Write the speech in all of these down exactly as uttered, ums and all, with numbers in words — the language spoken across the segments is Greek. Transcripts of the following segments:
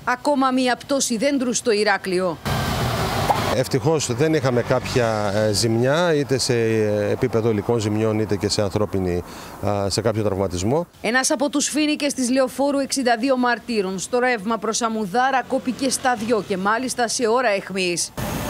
Ακόμα μία πτώση δέντρου στο Ηράκλειο. Ευτυχώς δεν είχαμε κάποια ζημιά, είτε σε επίπεδο υλικών ζημιών, είτε και σε ανθρώπινη, σε κάποιο τραυματισμό. Ένας από τους φοίνικες της Λεωφόρου εξήντα δύο μαρτύρων στο ρεύμα προς Αμμουδάρα κόπηκε στα δυο και μάλιστα σε ώρα αιχμής.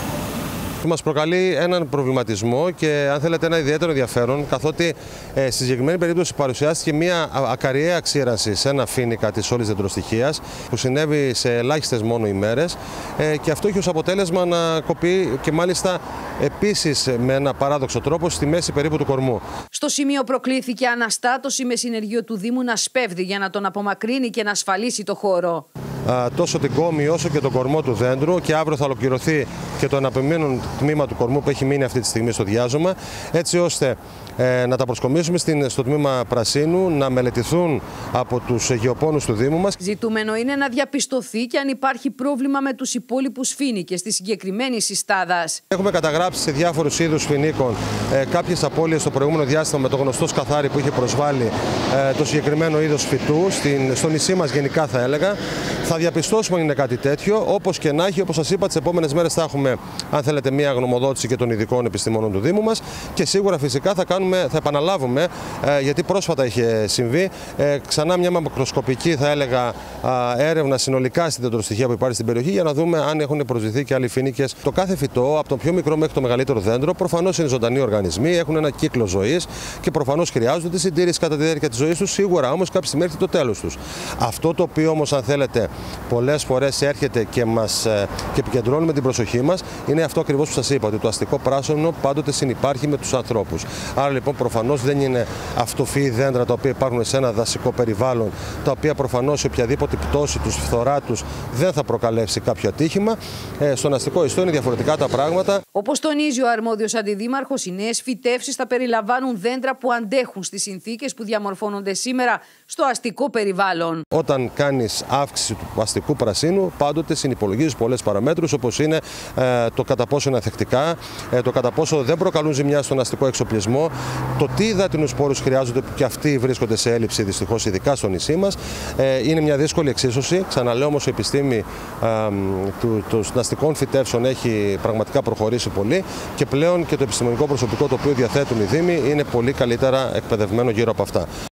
Μας προκαλεί έναν προβληματισμό και, αν θέλετε, ένα ιδιαίτερο ενδιαφέρον, καθότι ε, στη συγκεκριμένη περίπτωση παρουσιάστηκε μια ακαριαία ξήραση σε ένα φοίνικα της όλης δεντροστοιχείας που συνέβη σε ελάχιστες μόνο ημέρες ε, και αυτό έχει ως αποτέλεσμα να κοπεί και μάλιστα επίσης με ένα παράδοξο τρόπο στη μέση περίπου του κορμού. Στο σημείο προκλήθηκε αναστάτωση με συνεργείο του Δήμου να σπέβδει για να τον απομακρύνει και να ασφαλίσει το χώρο. Τόσο την κόμη όσο και τον κορμό του δέντρου, και αύριο θα ολοκληρωθεί και το αναπομείνον τμήμα του κορμού που έχει μείνει αυτή τη στιγμή στο διάζωμα, έτσι ώστε ε, να τα προσκομίσουμε στην, στο τμήμα πρασίνου, να μελετηθούν από τους γεωπόνους του Δήμου μας. Ζητούμενο είναι να διαπιστωθεί και αν υπάρχει πρόβλημα με τους υπόλοιπους φοίνικες της συγκεκριμένης συστάδας. Έχουμε καταγράψει σε διάφορους είδους φοινίκων ε, κάποιες απώλειες στο προηγούμενο διάστημα με το γνωστό σκαθάρι που είχε προσβάλει ε, το συγκεκριμένο είδος φυτού, στην, στο νησί μας γενικά θα έλεγα. Θα διαπιστώσουμε αν είναι κάτι τέτοιο. Όπως και να έχει, όπως σας είπα, τις επόμενες μέρες θα έχουμε, αν θέλετε, μια γνωμοδότηση και των ειδικών επιστημόνων του Δήμου μας και σίγουρα φυσικά θα, κάνουμε, θα επαναλάβουμε, ε, γιατί πρόσφατα είχε συμβεί, ε, ξανά μια μακροσκοπική, θα έλεγα, ε, έρευνα συνολικά στην δεντροστοιχεία που υπάρχει στην περιοχή για να δούμε αν έχουν προσδηθεί και άλλοι φοίνικες. Το κάθε φυτό, από το πιο μικρό μέχρι το μεγαλύτερο δέντρο, προφανώς είναι ζωντανοί οργανισμοί, έχουν ένα κύκλο ζωής και προφανώς χρειάζονται τη συντήρηση κατά τη διάρκεια της ζωής τους. Σίγουρα όμως κάποια στιγμή έρχεται το τέλος τους. Αυτό το οποίο όμως, αν θέλετε, πολλές φορές έρχεται και, μας, και επικεντρώνουμε την προσοχή μας, είναι αυτό ακριβώς που σας είπα, ότι το αστικό πράσινο πάντοτε συνυπάρχει με τους ανθρώπους. Άρα λοιπόν προφανώς δεν είναι αυτοφυή δέντρα τα οποία υπάρχουν σε ένα δασικό περιβάλλον, τα οποία προφανώς σε οποιαδήποτε πτώση τους, φθορά τους, δεν θα προκαλέσει κάποιο ατύχημα. Ε, στον αστικό ιστό είναι διαφορετικά τα πράγματα. Όπως τονίζει ο αρμόδιος αντιδήμαρχος, οι νέες φυτεύσεις θα περιλαμβάνουν δέντρα που αντέχουν στις συνθήκες που διαμορφώνονται σήμερα στο αστικό περιβάλλον. Όταν κάνεις αύξηση του αστικού πρασίνου, πάντοτε συνυπολογίζεις πολλές παραμέτρους, όπως είναι ε, το κατά πόσο είναι ανθεκτικά, ε, το κατά πόσο δεν προκαλούν ζημιά στον αστικό εξοπλισμό, το τι υδατινούς σπόρους χρειάζονται, που και αυτοί βρίσκονται σε έλλειψη δυστυχώς, ειδικά στο νησί μας. Ε, είναι μια δύσκολη εξίσωση. Ξαναλέω όμως, η επιστήμη ε, του, των αστικών φυτεύσεων έχει πραγματικά προχωρήσει πολύ και πλέον και το επιστημονικό προσωπικό το οποίο διαθέτουν οι Δήμοι είναι πολύ καλύτερα εκπαιδευμένο γύρω από αυτά.